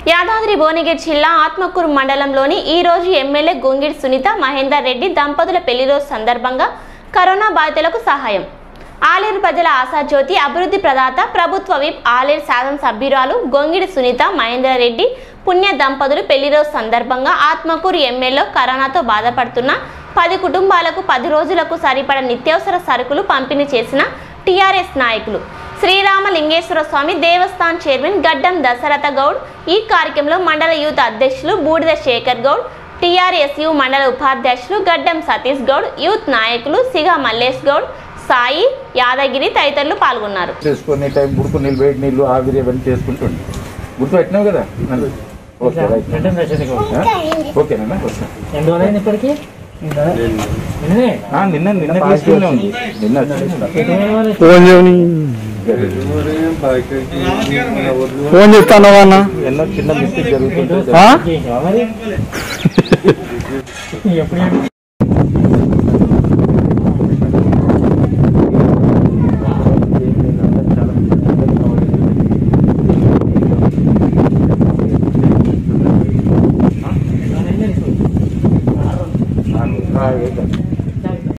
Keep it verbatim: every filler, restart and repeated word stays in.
యాదాద్రి భువనగిరి జిల్లా ఆత్మకూరు మండలంలోని ఈ రోజు ఎమ్మెల్యే గొంగిడి సునీత మహేందర్ రెడ్డి దంపతుల పెళ్లి రోజు సందర్భంగా కరోనా బాధితులకు సహాయం. ఆలేరు ప్రజల ఆశాజ్యోతి అభివృద్ధి ప్రదాత ప్రభుత్వ విప్ ఆలేరు శాసన సభ్యురాలు గొంగిడి సునీత మహేందర్ రెడ్డి పుణ్య దంపతులు పెళ్లి రోజు సందర్భంగా ఆత్మకూరు ఎమ్మెల్యేలో కరోనాతో బాధపడుతున్న పది కుటుంబాలకు పది రోజులకు సరిపడ నిత్యావసర సరుకులు పంపిణీ చేసిన టీఆర్ఎస్ నాయకులు శ్రీరామలింగేశ్వర స్వామి దేవస్థాన్ చైర్మన్ గడ్డం దశరథ గౌడ్. ఈ కార్యక్రమంలో మండల యూత్ అధ్యక్షులు బూడిద శేఖర్ గౌడ్, టీఆర్ఎస్యు మండల ఉపాధ్యక్షులు గడ్డం సతీష్ గౌడ్, యూత్ నాయకులు సిగా మల్లేష్ గౌడ్, సాయి, యాదగిరి తదితరులు పాల్గొన్నారు. చేసుకునే టైం గుర్తు నీళ్ళు వేడి నీళ్ళు ఆవిరి అవన్నీ చేసుకుంటుండే గుర్తు పెట్టినావు కదా. ఓకేనా ఇప్పటికి నిన్న నిన్న తీసుకునే ఉంది. నిన్న ఫోన్ చేస్తాను అన్న. ఎన్నో చిన్న మిస్టేక్ జరుగుతుంది.